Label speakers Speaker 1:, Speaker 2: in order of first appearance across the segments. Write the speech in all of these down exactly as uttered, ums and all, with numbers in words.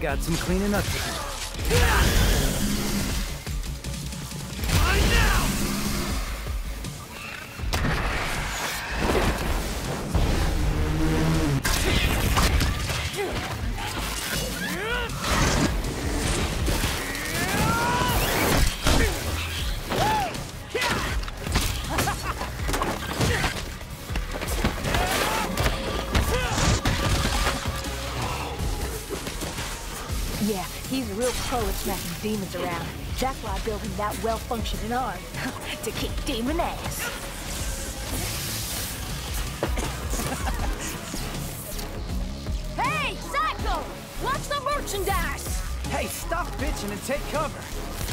Speaker 1: got some cleaning up to do.
Speaker 2: Right now!
Speaker 3: Yeah, he's a real pro at smacking demons around. That's why I built him that well-functioning arm. To kick demon ass. Hey, Psycho! Watch the merchandise!
Speaker 1: Hey, stop bitching and take cover.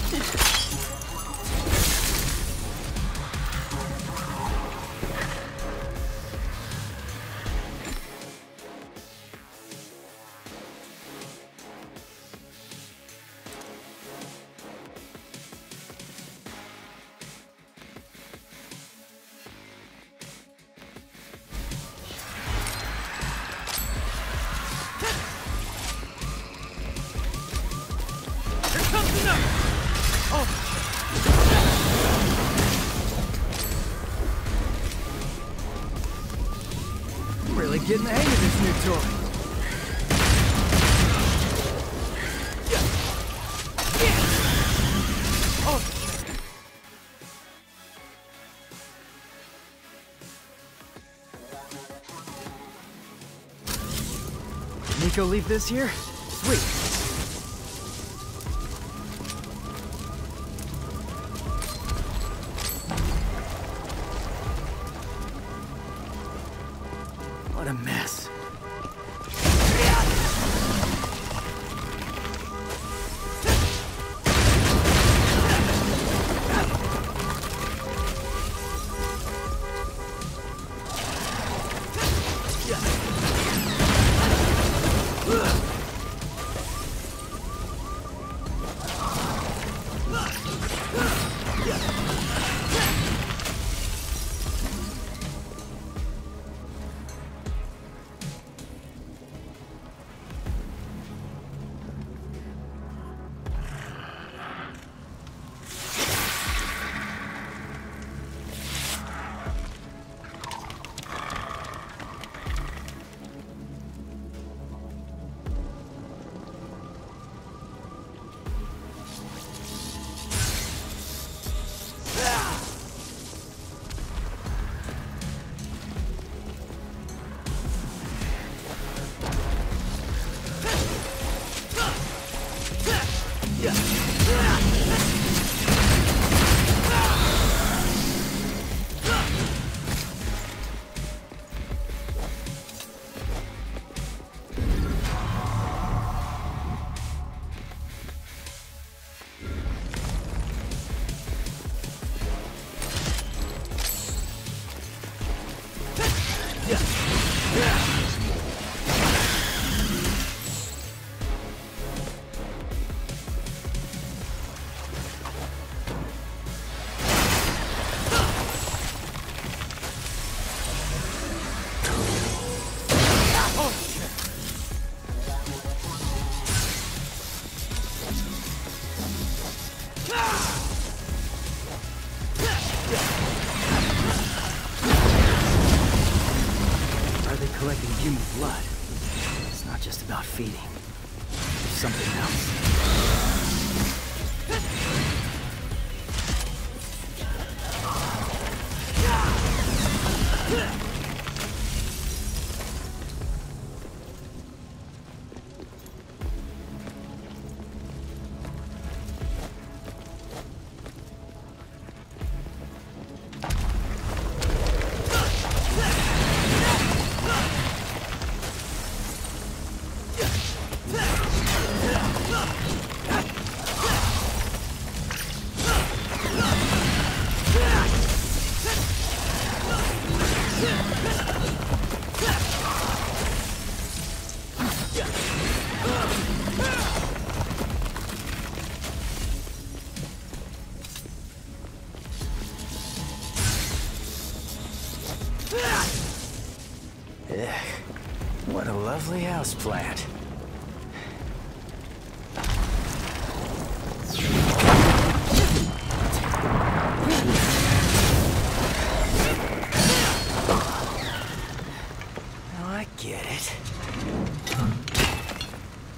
Speaker 1: Really getting the hang of this new toy. Oh. Nico leave this here? Sweet. What a mess. Collecting human blood. It's not just about feeding. There's something else. Ugh, what a lovely houseplant.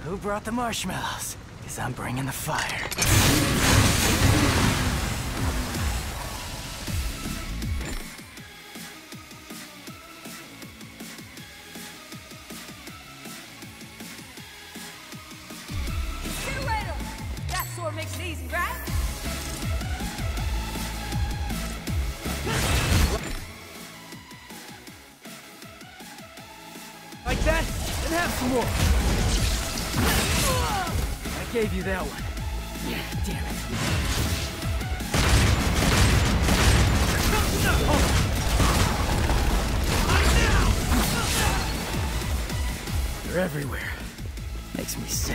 Speaker 1: Who brought the marshmallows? Because I'm bringing the fire.
Speaker 3: Get ready! That sword makes it easy, right?
Speaker 1: Like that? Then have some more. I gave you that one. Yeah, damn it. They're everywhere. Makes me sick.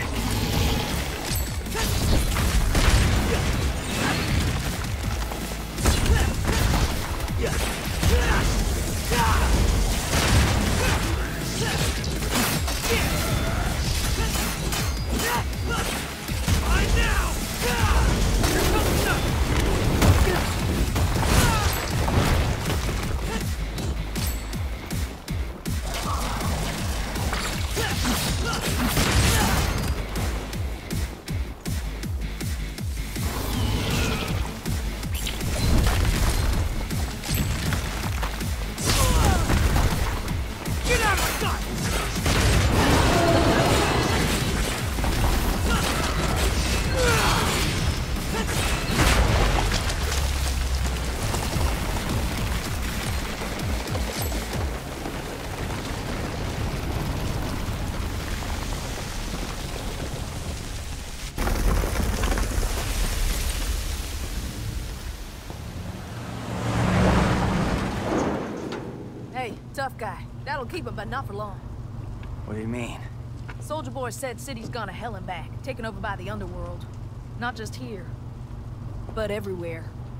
Speaker 3: Tough guy. That'll keep him, but not for long.
Speaker 1: What do you mean?
Speaker 3: Soldier Boy said city's gone to hell and back, taken over by the underworld. Not just here, but everywhere.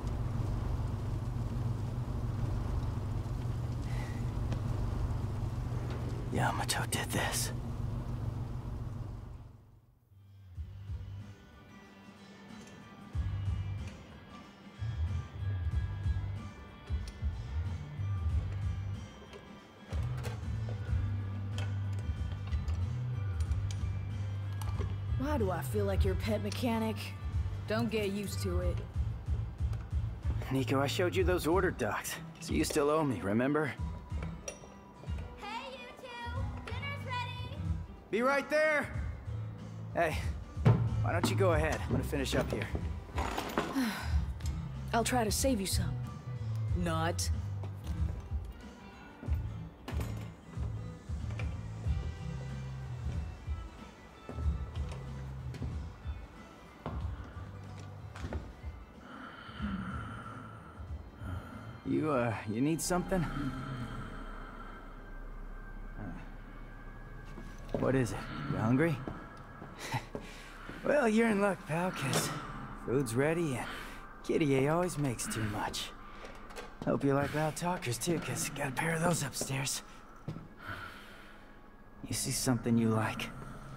Speaker 1: Yamato did this.
Speaker 3: Why do I feel like your pet mechanic? Don't get used to it.
Speaker 1: Nico, I showed you those order docs, so you still owe me, remember?
Speaker 4: Hey, you two! Dinner's ready!
Speaker 1: Be right there! Hey, why don't you go ahead? I'm gonna finish up here.
Speaker 3: I'll try to save you some. Not.
Speaker 1: You, uh, you need something? What is it? You hungry? Well, you're in luck, pal, 'cause food's ready and Kitty A always makes too much. Hope you like loud talkers, too, 'cause got a pair of those upstairs. You see something you like?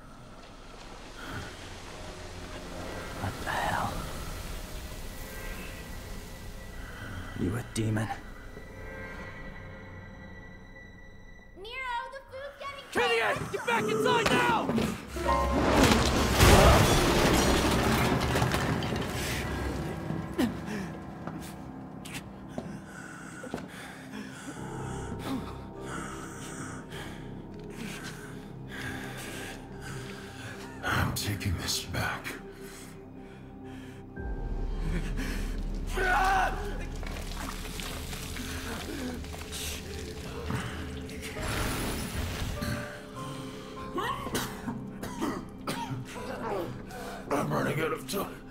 Speaker 1: What the hell? You a demon?
Speaker 4: Nero, the food's getting
Speaker 2: Cavaliere, get back inside now!
Speaker 5: I'm taking this back. I'm running out of time.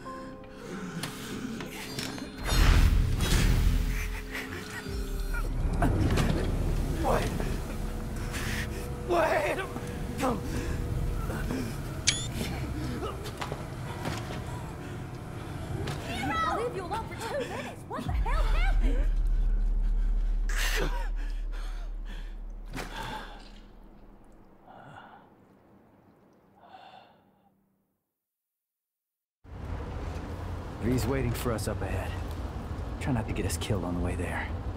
Speaker 1: Wait! Wait!
Speaker 4: I'll leave you alone for two minutes. What the hell happened?
Speaker 1: V's waiting for us up ahead. Try not to get us killed on the way there.